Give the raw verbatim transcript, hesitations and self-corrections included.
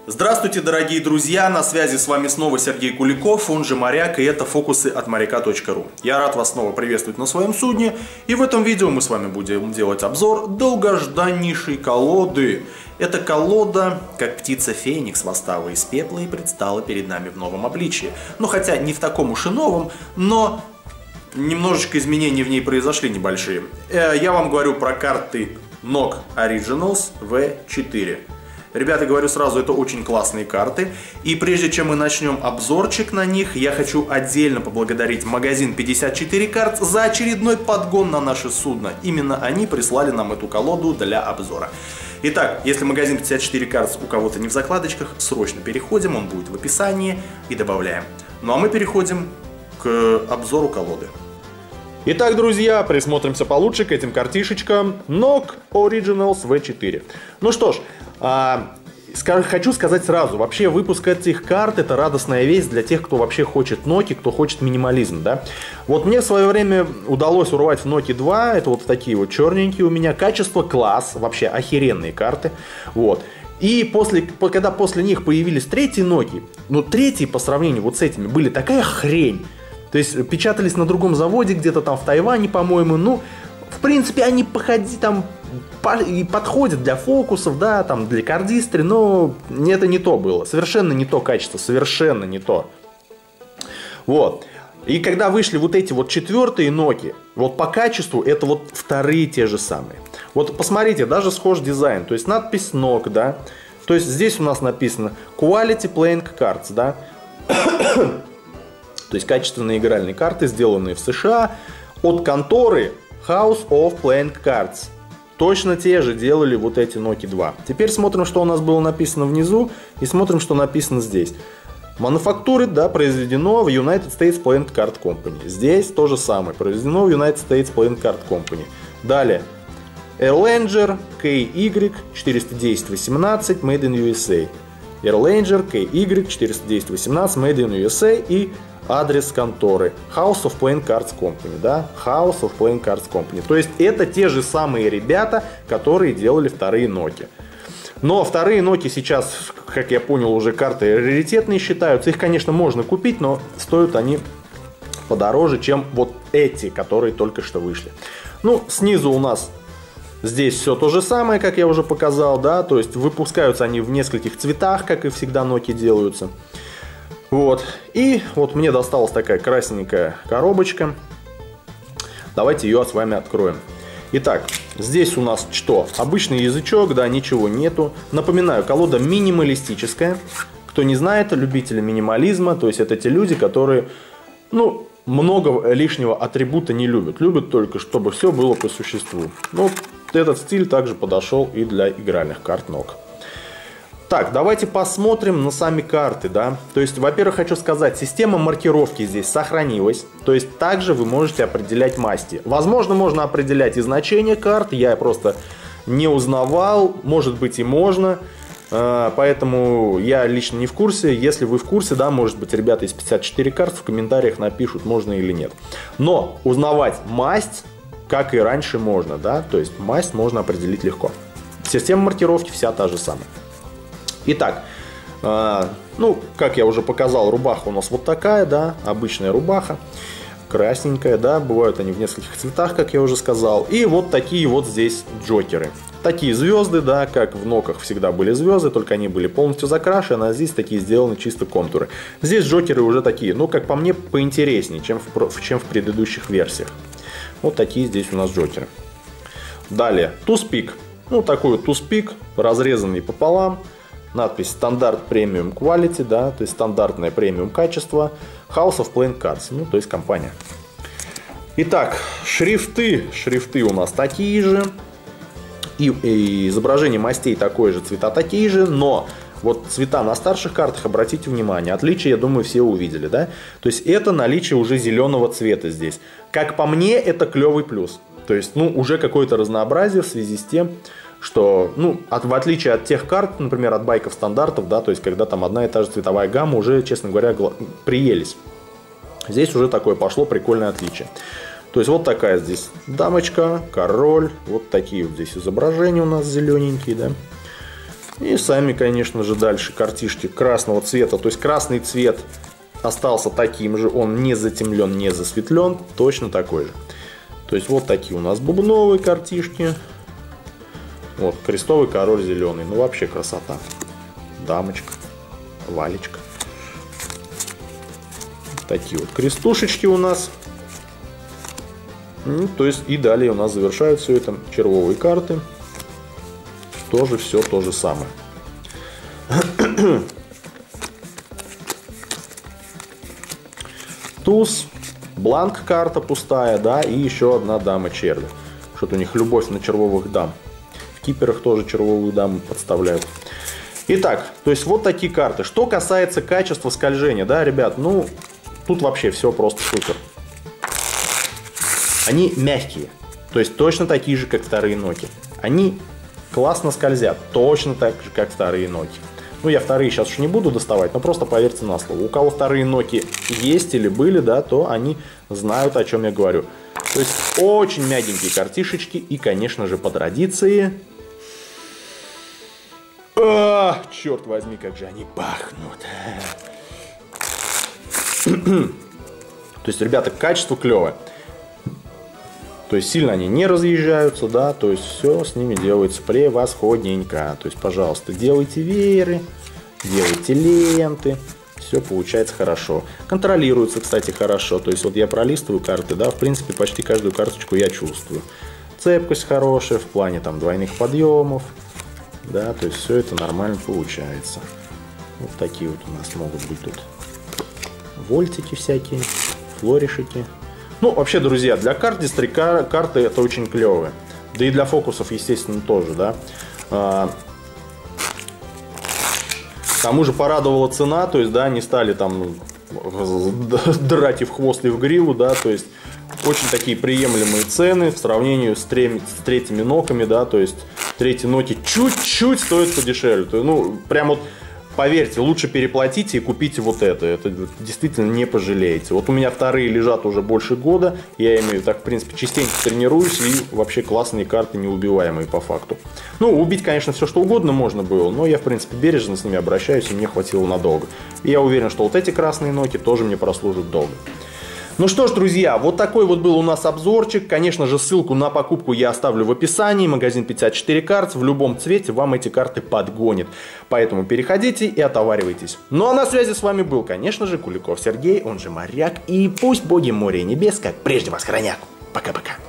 Здравствуйте, дорогие друзья, на связи с вами снова Сергей Куликов, он же Моряк, и это фокусы от моряка точка ру. Я рад вас снова приветствовать на своем судне, и в этом видео мы с вами будем делать обзор долгожданнейшей колоды. Эта колода, как птица Феникс, восстала из пепла и предстала перед нами в новом обличии. Ну, хотя не в таком уж и новом, но немножечко изменений в ней произошли небольшие. Я вам говорю про карты нок Originals ви четыре. Ребята, говорю сразу, это очень классные карты. И прежде чем мы начнем обзорчик на них, я хочу отдельно поблагодарить магазин пятьдесят четыре карт за очередной подгон на наше судно. Именно они прислали нам эту колоду для обзора. Итак, если магазин пятьдесят четыре карт у кого-то не в закладочках, срочно переходим, он будет в описании, и добавляем. Ну а мы переходим к обзору колоды. Итак, друзья, присмотримся получше к этим картишечкам нок Originals ви четыре. Ну что ж, а, скажу, хочу сказать сразу, вообще выпуск этих карт это радостная весть для тех, кто вообще хочет ноки, кто хочет минимализм, да. Вот мне в свое время удалось урвать в ноки два, это вот такие вот черненькие у меня, качество класс, вообще охеренные карты, вот. И после, когда после них появились третьи ноки, ну третьи по сравнению вот с этими были такая хрень. То есть печатались на другом заводе, где-то там в Тайване, по-моему. Ну, в принципе, они походи, там, по, и подходят для фокусов, да, там, для кардистри, но это не то было. Совершенно не то качество, совершенно не то. Вот. И когда вышли вот эти вот четвертые ноки, вот по качеству это вот вторые те же самые. Вот посмотрите, даже схож дизайн, то есть надпись нок, да. То есть здесь у нас написано Quality Playing Cards, да. То есть качественные игральные карты, сделанные в США от конторы House of Playing Cards. Точно те же делали вот эти ноки два. Теперь смотрим, что у нас было написано внизу, и смотрим, что написано здесь. Мануфактуры, да, произведено в United States Playing Card Company. Здесь то же самое, произведено в United States Playing Card Company. Далее. Erlanger кей уай четыреста десять восемнадцать Made in ю эс эй. Erlanger кей уай четыреста десять восемнадцать Made in ю эс эй и адрес конторы House of Playing Cards Company, да, House of Playing Cards Company. То есть это те же самые ребята, которые делали вторые ноки. Но вторые ноки сейчас, как я понял, уже карты раритетные считаются. Их, конечно, можно купить, но стоят они подороже, чем вот эти, которые только что вышли. Ну, снизу у нас здесь все то же самое, как я уже показал, да, то есть выпускаются они в нескольких цветах, как и всегда ноки делаются. Вот, и вот мне досталась такая красненькая коробочка. Давайте ее с вами откроем. Итак, здесь у нас что? Обычный язычок, да, ничего нету. Напоминаю, колода минималистическая. Кто не знает, любители минимализма, то есть это те люди, которые, ну, много лишнего атрибута не любят. Любят только, чтобы все было по существу. Ну, этот стиль также подошел и для игральных карт нок. Так, давайте посмотрим на сами карты, да. То есть, во-первых, хочу сказать, система маркировки здесь сохранилась. То есть, также вы можете определять масти. Возможно, можно определять и значение карт. Я просто не узнавал. Может быть, и можно. Поэтому я лично не в курсе. Если вы в курсе, да, может быть, ребята из пятьдесят четыре карт в комментариях напишут, можно или нет. Но узнавать масть, как и раньше, можно, да. То есть, масть можно определить легко. Система маркировки вся та же самая. Итак, э, ну, как я уже показал, рубаха у нас вот такая, да, обычная рубаха, красненькая, да, бывают они в нескольких цветах, как я уже сказал. И вот такие вот здесь джокеры. Такие звезды, да, как в ноках всегда были звезды, только они были полностью закрашены, а здесь такие сделаны чисто контуры. Здесь джокеры уже такие, ну, как по мне, поинтереснее, чем в, чем в предыдущих версиях. Вот такие здесь у нас джокеры. Далее, туз-пик. Ну, такой вот туз-пик, разрезанный пополам. Надпись стандарт премиум quality, да, то есть стандартное премиум качество. House of Playing Cards, ну, то есть компания. Итак, шрифты. Шрифты у нас такие же. И, и изображение мастей такое же, цвета такие же. Но вот цвета на старших картах, обратите внимание, отличие, я думаю, все увидели, да. То есть это наличие уже зеленого цвета здесь. Как по мне, это клевый плюс. То есть, ну, уже какое-то разнообразие в связи с тем, что, ну, от, в отличие от тех карт, например, от байков стандартов, да, то есть, когда там одна и та же цветовая гамма, уже, честно говоря, приелись. Здесь уже такое пошло прикольное отличие. То есть, вот такая здесь дамочка, король, вот такие вот здесь изображения у нас зелененькие, да. И сами, конечно же, дальше картишки красного цвета. То есть красный цвет остался таким же. Он не затемнен, не засветлен. Точно такой же. То есть вот такие у нас бубновые картишки. Вот, крестовый король зеленый. Ну вообще красота. Дамочка. Валечка. Такие вот крестушечки у нас. Ну, то есть и далее у нас завершают все это червовые карты. Тоже все то же самое. Туз, бланк карта пустая, да, и еще одна дама черви. Что-то у них любовь на червовых дам. В киперах тоже червовую даму подставляют. Итак, то есть вот такие карты. Что касается качества скольжения, да, ребят, ну, тут вообще все просто супер. Они мягкие, то есть точно такие же, как вторые Nokia. Они классно скользят, точно так же, как вторые Nokia. Ну, я вторые сейчас уж не буду доставать, но просто поверьте на слово. У кого вторые Nokia есть или были, да, то они знают, о чем я говорю. То есть очень мягенькие картишечки и, конечно же, по традиции... А, черт возьми, как же они пахнут. То есть, ребята, качество клевое. То есть сильно они не разъезжаются, да, то есть все с ними делается превосходненько. То есть, пожалуйста, делайте вееры, делайте ленты, все получается хорошо. Контролируется, кстати, хорошо. То есть вот я пролистываю карты, да, в принципе, почти каждую карточку я чувствую. Цепкость хорошая в плане там двойных подъемов, да, то есть все это нормально получается. Вот такие вот у нас могут быть тут вольтики всякие, флоришики. Ну, вообще, друзья, для карт дистри карты это очень клевые. Да и для фокусов, естественно, тоже, да. А, к тому же порадовала цена, то есть, да, не стали там драть и в хвост, и в гриву, да, то есть, очень такие приемлемые цены в сравнении с, трем, с третьими ноками, да, то есть, третьи ноки чуть-чуть стоят подешевле. То есть, ну, прям вот... Поверьте, лучше переплатите и купите вот это. Это действительно не пожалеете. Вот у меня вторые лежат уже больше года. Я ими так, в принципе, частенько тренируюсь. И вообще классные карты, неубиваемые по факту. Ну, убить, конечно, все что угодно можно было. Но я, в принципе, бережно с ними обращаюсь. И мне хватило надолго. И я уверен, что вот эти красные ноки тоже мне прослужат долго. Ну что ж, друзья, вот такой вот был у нас обзорчик. Конечно же, ссылку на покупку я оставлю в описании. Магазин пятьдесят четыре картс. В любом цвете вам эти карты подгонит. Поэтому переходите и отоваривайтесь. Ну а на связи с вами был, конечно же, Куликов Сергей, он же Моряк. И пусть боги моря и небес, как прежде, вас хранят. Пока-пока.